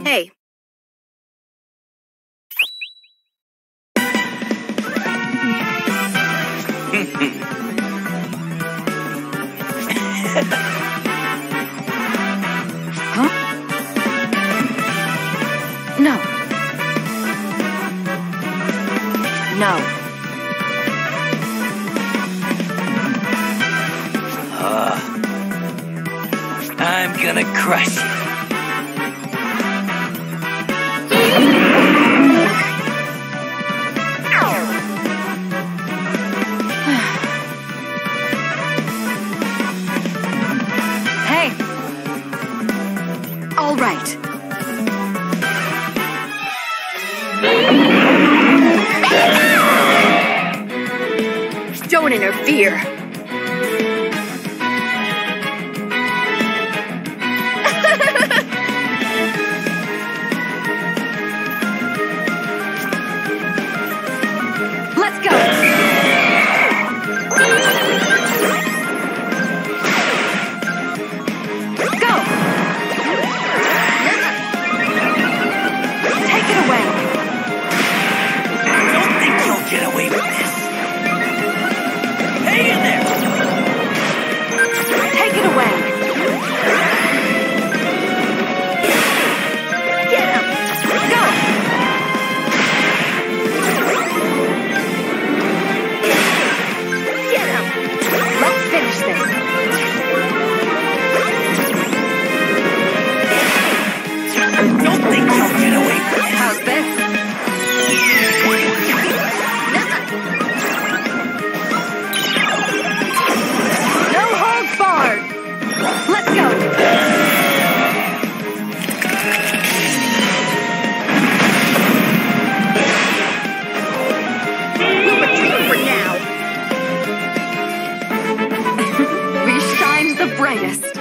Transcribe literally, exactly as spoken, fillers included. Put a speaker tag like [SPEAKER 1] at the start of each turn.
[SPEAKER 1] Hey. Huh? No. No.
[SPEAKER 2] Uh, I'm gonna crush you.
[SPEAKER 1] Hey. All right. Don't interfere. Let's go. Go. Take it away.
[SPEAKER 2] Don't think you'll get away with this. Hang in there.
[SPEAKER 1] Take it away. Get him. Go. Get him. Let's finish this.
[SPEAKER 2] Don't think you'll get away with this.
[SPEAKER 1] How's this? No holds barred. Let's go. We'll retreat for now. We shine the brightest.